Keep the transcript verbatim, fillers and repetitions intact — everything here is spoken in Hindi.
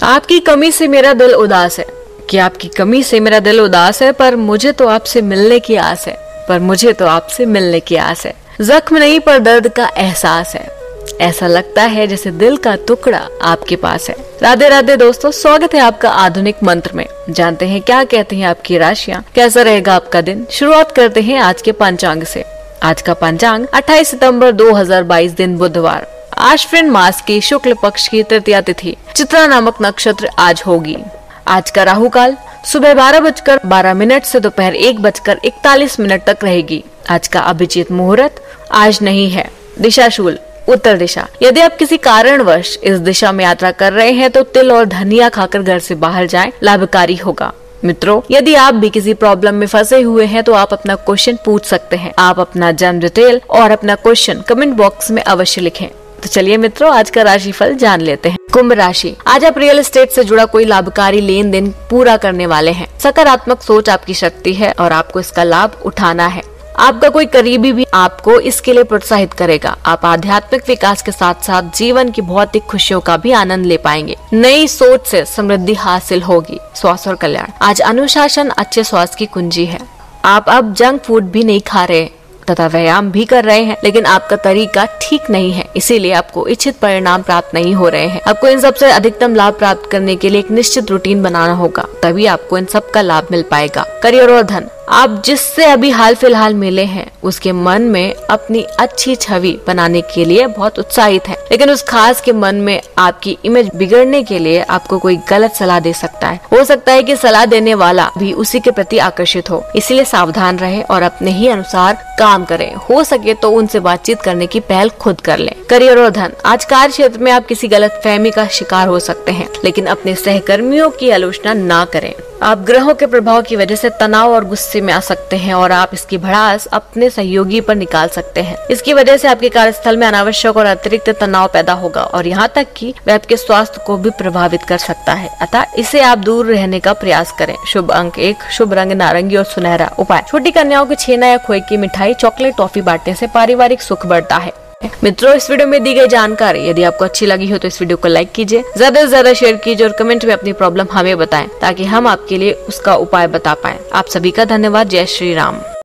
आपकी कमी से मेरा दिल उदास है कि आपकी कमी से मेरा दिल उदास है, पर मुझे तो आपसे मिलने की आस है, पर मुझे तो आपसे मिलने की आस है। जख्म नहीं पर दर्द का एहसास है, ऐसा लगता है जैसे दिल का टुकड़ा आपके पास है। राधे राधे दोस्तों, स्वागत है आपका आधुनिक मंत्र में। जानते हैं क्या कहते हैं आपकी राशियां, कैसा रहेगा आपका दिन। शुरुआत करते हैं आज के पंचांग से। आज का पंचांग अट्ठाईस सितंबर दो हजार बाईस, दिन बुधवार, आश्विन मास की शुक्ल पक्ष की तृतीया तिथि, चित्रा नामक नक्षत्र आज होगी। आज का राहु काल सुबह बारह बजकर बारह मिनट से दोपहर एक बजकर इकतालीस मिनट तक रहेगी। आज का अभिजीत मुहूर्त आज नहीं है। दिशा शूल उत्तर दिशा। यदि आप किसी कारणवश इस दिशा में यात्रा कर रहे हैं तो तिल और धनिया खाकर घर से बाहर जाएं, लाभकारी होगा। मित्रों, यदि आप भी किसी प्रॉब्लम में फंसे हुए हैं तो आप अपना क्वेश्चन पूछ सकते हैं। आप अपना जन्म डिटेल और अपना क्वेश्चन कमेंट बॉक्स में अवश्य लिखें। तो चलिए मित्रों, आज का राशिफल जान लेते हैं। कुंभ राशि। आज आप रियल एस्टेट से जुड़ा कोई लाभकारी लेन देन पूरा करने वाले हैं। सकारात्मक सोच आपकी शक्ति है और आपको इसका लाभ उठाना है। आपका कोई करीबी भी आपको इसके लिए प्रोत्साहित करेगा। आप आध्यात्मिक विकास के साथ साथ जीवन की भौतिक खुशियों का भी आनंद ले पाएंगे। नई सोच से समृद्धि हासिल होगी। स्वास्थ्य और कल्याण। आज अनुशासन अच्छे स्वास्थ्य की कुंजी है। आप अब जंक फूड भी नहीं खा रहे तथा व्यायाम भी कर रहे हैं, लेकिन आपका तरीका ठीक नहीं है, इसीलिए आपको इच्छित परिणाम प्राप्त नहीं हो रहे हैं। आपको इन सब से अधिकतम लाभ प्राप्त करने के लिए एक निश्चित रूटीन बनाना होगा, तभी आपको इन सब का लाभ मिल पाएगा। करियर और धन। आप जिससे अभी हाल फिलहाल मिले हैं उसके मन में अपनी अच्छी छवि बनाने के लिए बहुत उत्साहित है, लेकिन उस खास के मन में आपकी इमेज बिगड़ने के लिए आपको कोई गलत सलाह दे सकता है। हो सकता है कि सलाह देने वाला भी उसी के प्रति आकर्षित हो, इसलिए सावधान रहे और अपने ही अनुसार काम करें। हो सके तो उनसे बातचीत करने की पहल खुद कर लें। करियर और धन। आज कार्य क्षेत्र में आप किसी गलत फहमी का शिकार हो सकते हैं, लेकिन अपने सहकर्मियों की आलोचना ना करें। आप ग्रहों के प्रभाव की वजह से तनाव और गुस्से में आ सकते हैं और आप इसकी भड़ास अपने सहयोगी पर निकाल सकते हैं। इसकी वजह से आपके कार्यस्थल में अनावश्यक और अतिरिक्त तनाव पैदा होगा और यहाँ तक कि वह आपके स्वास्थ्य को भी प्रभावित कर सकता है, अतः इसे आप दूर रहने का प्रयास करें। शुभ अंक एक, शुभ रंग नारंगी और सुनहरा। उपाय। छोटी कन्याओं को छेना या खोए की मिठाई, चॉकलेट, टॉफी बांटने से पारिवारिक सुख बढ़ता है। मित्रों, इस वीडियो में दी गई जानकारी यदि आपको अच्छी लगी हो तो इस वीडियो को लाइक कीजिए, ज्यादा से ज्यादा शेयर कीजिए और कमेंट में अपनी प्रॉब्लम हमें बताएं ताकि हम आपके लिए उसका उपाय बता पाएं। आप सभी का धन्यवाद। जय श्री राम।